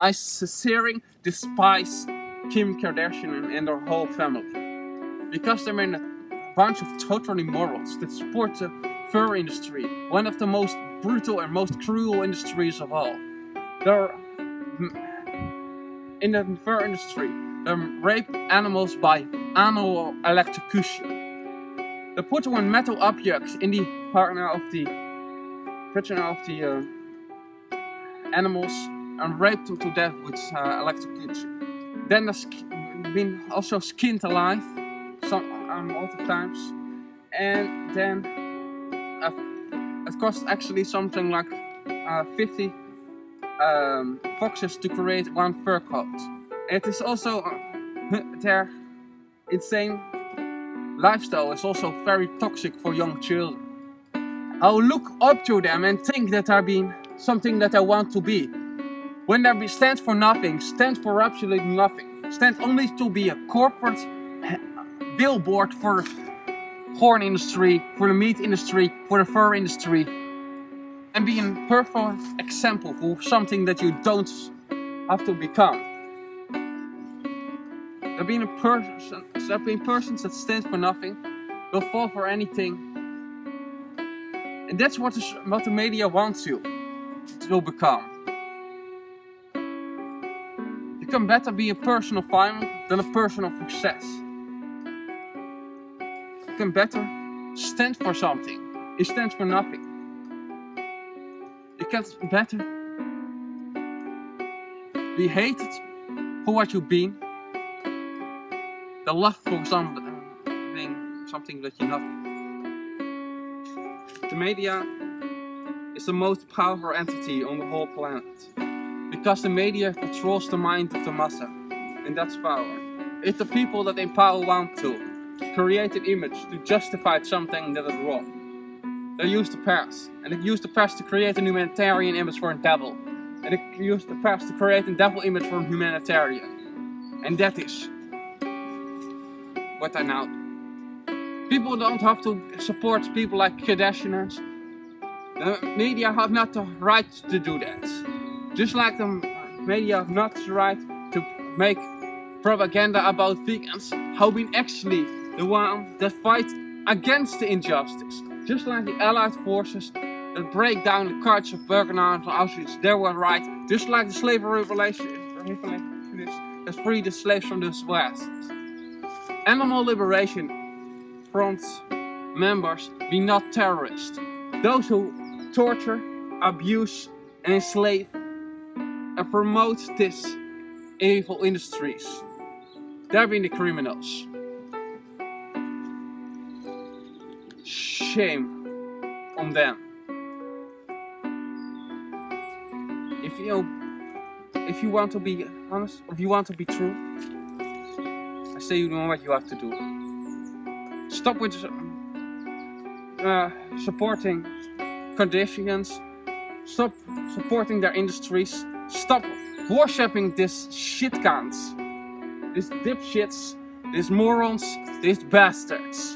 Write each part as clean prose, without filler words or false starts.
I sincerely despise Kim Kardashian and her whole family. Because they're in a bunch of totally morons that support the fur industry, one of the most brutal and most cruel industries of all. They're in the fur industry, they rape animals by animal electrocution. They put one metal object in the vagina of the animals and rape them to death with electrocution. Then they've been also skinned alive a lot of times, and then it costs actually something like 50 foxes to create one fur coat. It is also their insane lifestyle is also very toxic for young children. I'll look up to them and think that they're being something that I want to be. When they stand for nothing, stand for absolutely nothing, stand only to be a corporate billboard for the porn industry, for the meat industry, for the fur industry, and be a perfect example for something that you don't have to become. There being persons that stand for nothing, will fall for anything, and that's what the media wants you to become. You can better be a person of violence than a person of success. You can better stand for something. You stand for nothing. You can better be hated for what you've been than love for something that you're not. The media is the most powerful entity on the whole planet. Because the media controls the mind of the massa. And that's power. It's the people that in power want to create an image to justify something that is wrong. They use the press. And they use the press to create a humanitarian image for a devil. And they use the press to create a devil image for a humanitarian. And that is what I now do. People don't have to support people like Kardashians. The media have not the right to do that. Just like the media have not the right to make propaganda about vegans, have been actually the one that fight against the injustice. Just like the Allied forces that break down the carts of Birkenau and Auschwitz, they were right. Just like the slavery revolution that freed the slaves from the West. Animal Liberation Front members be not terrorists. Those who torture, abuse and enslave and promote these evil industries. They're being the criminals. Shame on them. If you want to be honest, if you want to be true, I say you know what you have to do. Stop with supporting Kardashians. Stop supporting their industries. Stop worshipping these shitcans. These dipshits. These morons. These bastards.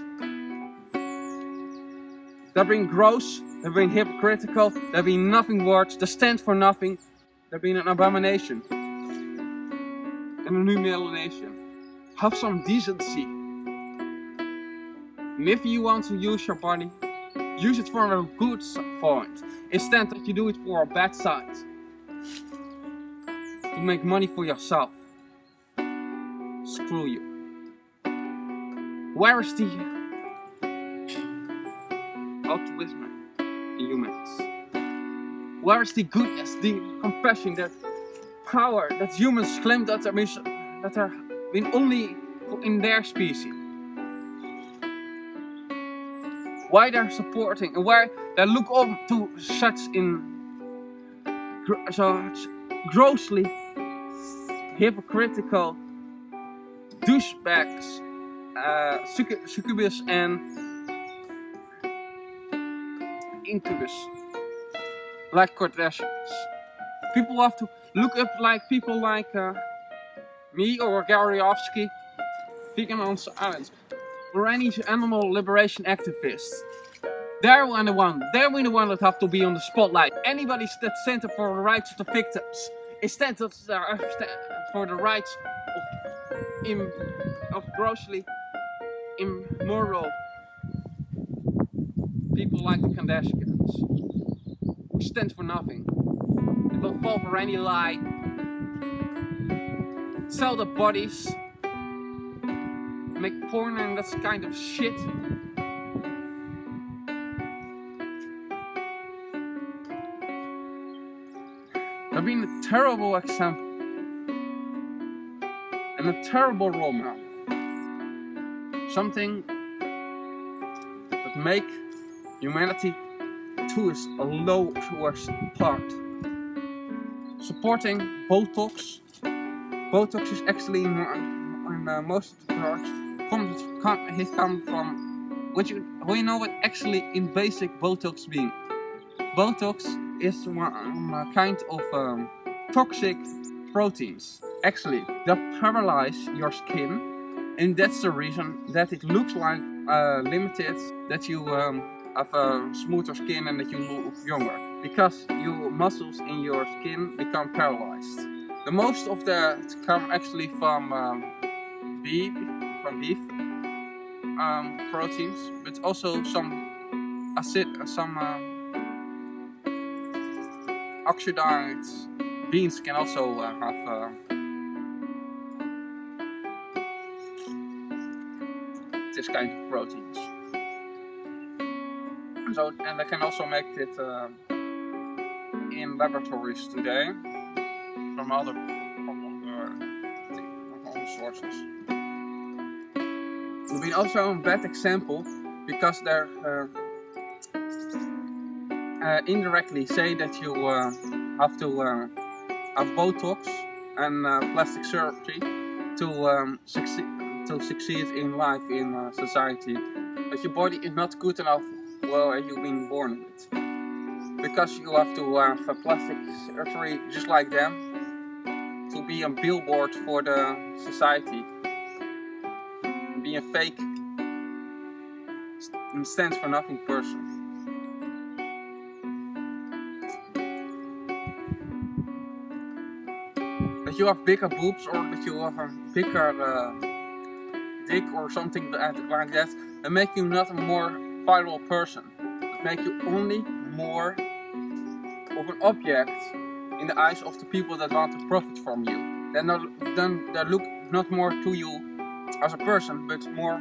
They're being gross. They're being hypocritical. They're being nothing worth. They stand for nothing. They're being an abomination. And a humiliation. Have some decency. And if you want to use your body, use it for a good point, instead that you do it for a bad side. To make money for yourself. Screw you. Where is the altruism in humans? Where is the goodness, the compassion, that power that humans claim that are only in their species? Why they're supporting and why they look up to such grossly hypocritical douchebags, succubus and incubus, like Kardashians. People have to look up like people like me or Gariovsky, vegan on islands, or any animal liberation activists. They're the one that have to be on the spotlight. Anybody that stands up for the rights of the victims. Instead for the rights of grossly immoral people like the Kardashians, who stand for nothing. They will fall for any lie, sell the bodies, make porn and that kind of shit. They've been a terrible example and a terrible role model. Something that make humanity to its lowest part. Supporting Botox. Botox is actually in most of the products comes from what you know what actually in basic Botox means. Botox is one kind of toxic proteins. Actually, that paralyze your skin, and that's the reason that it looks like limited, that you have a smoother skin and that you look younger, because your muscles in your skin become paralyzed. The most of that come actually from beef proteins, but also some oxidized beans can also have this kind of proteins. So, and they can also make it in laboratories today from other sources. It will be also a bad example because they're indirectly say that you have to have Botox and plastic surgery to succeed in life in society. But your body is not good enough. Well, you've been born with, because you have to have a plastic surgery just like them to be a billboard for the society, be a fake stands for nothing person. That you have bigger boobs or that you have a bigger dick or something like that, and make you not a more viral person. It make you only more of an object in the eyes of the people that want to profit from you. Then they look not more to you as a person, but more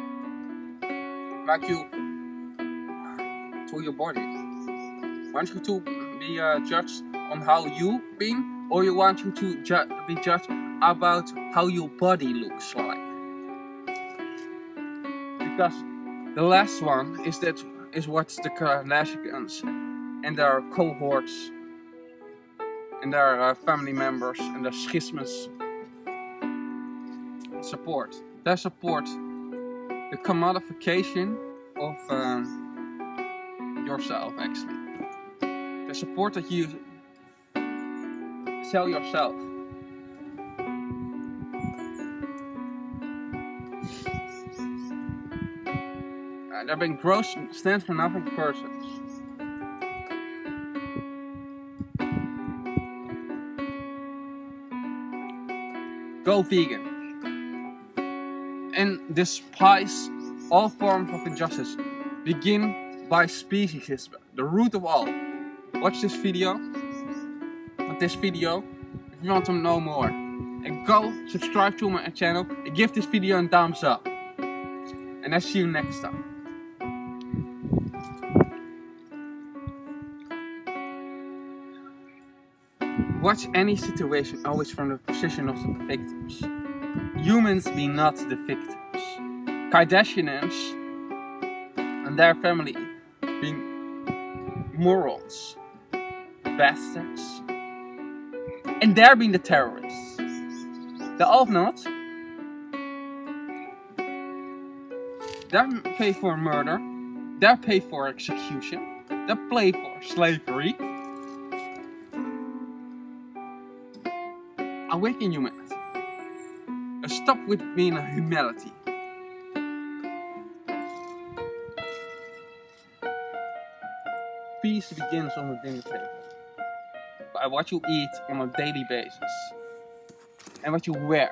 like you to your body. Want you to be judged on how you been, or you want you to be judged about how your body looks like. Because the last one is what the Kardashians and their cohorts and their family members and their schismas support. They support the commodification of yourself, actually. They support that you sell yourself. There have been gross stand for nothing persons. Go vegan. And despise all forms of injustice. Begin by speciesism, the root of all. Watch this video. If you want to know more. And go subscribe to my channel and give this video a thumbs up. And I'll see you next time. Watch any situation always from the position of the victims. Humans be not the victims. Kardashians and their family being morons, bastards, and they're being the terrorists. The Alf not. They pay for murder. They pay for execution. They pay for slavery. Awaken humanity. Stop with being a humanity. Peace begins on the dinner table. by what you eat on a daily basis and what you wear.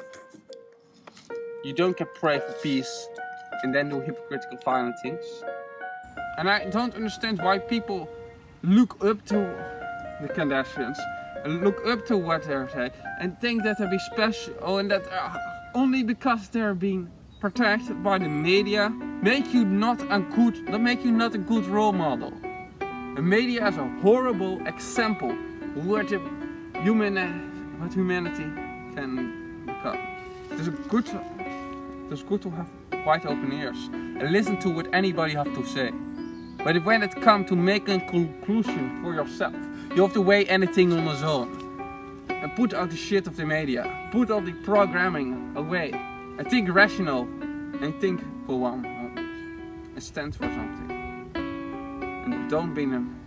You don't get pray for peace and then do hypocritical violent things. And I don't understand why people look up to the Kardashians and look up to what they're saying and think that they're special and that only because they're being protected by the media make you not a good role model. The media is a horrible example what humanity can become. It's good to have wide open ears and listen to what anybody has to say. But when it comes to making a conclusion for yourself, you have to weigh anything on its own. And put out the shit of the media. Put all the programming away. And think rational. And think for one moment. And stand for something. And don't be